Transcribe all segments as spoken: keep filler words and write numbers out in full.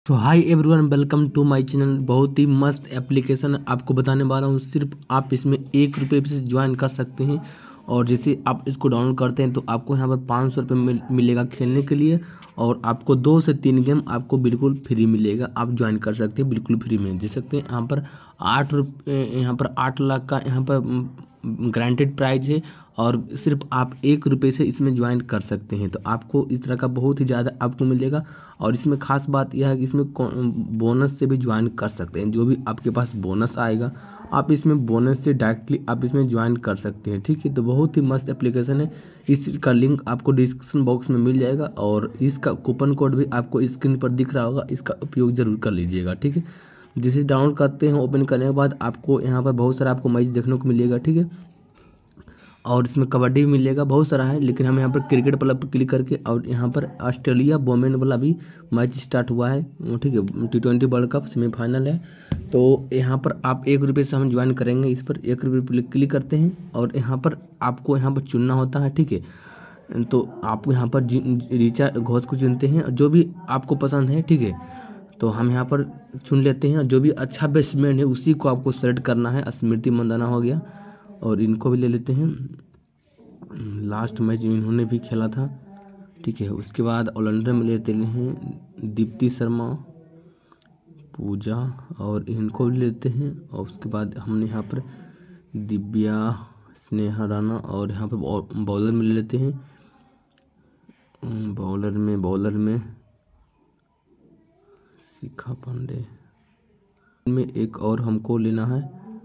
तो hi everyone, welcome to my channel. बहुत ही मस्त एप्लीकेशन आपको बताने वाला हूँ। सिर्फ आप इसमें एक रुपये से ज्वाइन कर सकते हैं और जैसे आप इसको डाउनलोड करते हैं तो आपको यहाँ पर पाँच सौ रुपये मिल, मिलेगा खेलने के लिए और आपको दो से तीन गेम आपको बिल्कुल फ्री मिलेगा। आप ज्वाइन कर सकते हैं बिल्कुल फ्री में। देख सकते हैं यहाँ पर आठ रुपये यहाँ पर आठ लाख का यहाँ पर ग्रांटेड प्राइज है और सिर्फ आप एक रुपये से इसमें ज्वाइन कर सकते हैं। तो आपको इस तरह का बहुत ही ज़्यादा आपको मिलेगा और इसमें खास बात यह है कि इसमें बोनस से भी ज्वाइन कर सकते हैं। जो भी आपके पास बोनस आएगा आप इसमें बोनस से डायरेक्टली आप इसमें ज्वाइन कर सकते हैं। ठीक है, तो बहुत ही मस्त एप्लीकेशन है। इसका लिंक आपको डिस्क्रिप्शन बॉक्स में मिल जाएगा और इसका कूपन कोड भी आपको स्क्रीन पर दिख रहा होगा। इसका उपयोग ज़रूर कर लीजिएगा। ठीक है, जिसे डाउनलोड करते हैं ओपन करने के बाद आपको यहाँ पर बहुत सारा आपको मैच देखने को मिलेगा। ठीक है, और इसमें कबड्डी भी मिलेगा, बहुत सारा है, लेकिन हम यहाँ पर क्रिकेट वाला पर क्लिक करके और यहाँ पर ऑस्ट्रेलिया वोमेन वाला भी मैच स्टार्ट हुआ है। ठीक है, T twenty world cup semifinal है। तो यहाँ पर आप एक रुपये से हम ज्वाइन करेंगे। इस पर एक रुपये क्लिक करते हैं और यहाँ पर आपको यहाँ पर चुनना होता है। ठीक है, तो आप यहाँ पर रिचार्ज घोष को चुनते हैं जो भी आपको पसंद है। ठीक है, तो हम यहाँ पर चुन लेते हैं जो भी अच्छा बैट्समैन है उसी को आपको सेलेक्ट करना है। स्मृति मंदाना हो गया और इनको भी ले लेते हैं। लास्ट मैच इन्होंने भी खेला था। ठीक है, उसके बाद ऑलराउंडर में लेते हैं दीप्ति शर्मा, पूजा और इनको भी लेते हैं। और उसके बाद हमने यहाँ पर दिव्या, स्नेहा राणा और यहाँ पर बॉलर में ले लेते हैं। बॉलर में बॉलर में शिखा पांडे में एक और हमको लेना है,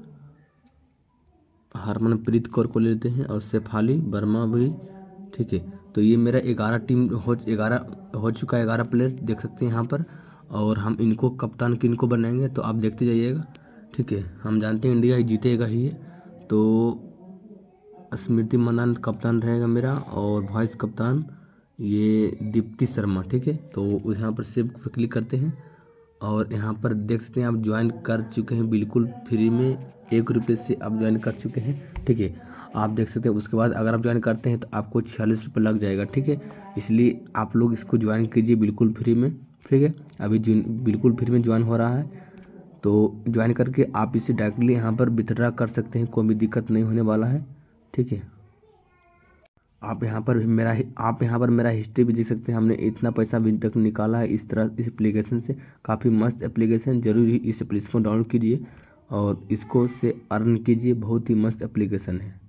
हरमनप्रीत कौर को लेते हैं और शेफाली वर्मा भी। ठीक है, तो ये मेरा ग्यारह टीम हो ग्यारह हो चुका है, ग्यारह प्लेयर देख सकते हैं यहाँ पर। और हम इनको कप्तान किन को बनाएंगे तो आप देखते जाइएगा। ठीक है, हम जानते हैं इंडिया ही जीतेगा ही है। तो स्मृति मंदाना कप्तान रहेगा मेरा और वाइस कप्तान ये दीप्ति शर्मा। ठीक है, तो यहाँ पर सेव पर क्लिक करते हैं और यहाँ पर देख सकते हैं आप ज्वाइन कर चुके हैं बिल्कुल फ्री में। एक रुपये से आप ज्वाइन कर चुके हैं। ठीक है, आप देख सकते हैं। उसके बाद अगर आप ज्वाइन करते हैं तो आपको छियालीस रुपये लग जाएगा। ठीक है, इसलिए आप लोग इसको ज्वाइन कीजिए बिल्कुल फ्री में। ठीक है, अभी बिल्कुल फ्री में ज्वाइन हो रहा है, तो ज्वाइन करके आप इसे डायरेक्टली यहाँ पर विथड्रा कर सकते हैं। कोई भी दिक्कत नहीं होने वाला है। ठीक है, आप यहाँ पर मेरा आप यहाँ पर मेरा हिस्ट्री भी देख सकते हैं। हमने इतना पैसा अभी तक निकाला है इस तरह इस एप्लीकेशन से। काफ़ी मस्त एप्लीकेशन, जरूर ही इस एप्लीकेशन को डाउनलोड कीजिए और इसको से अर्न कीजिए। बहुत ही मस्त एप्लीकेशन है।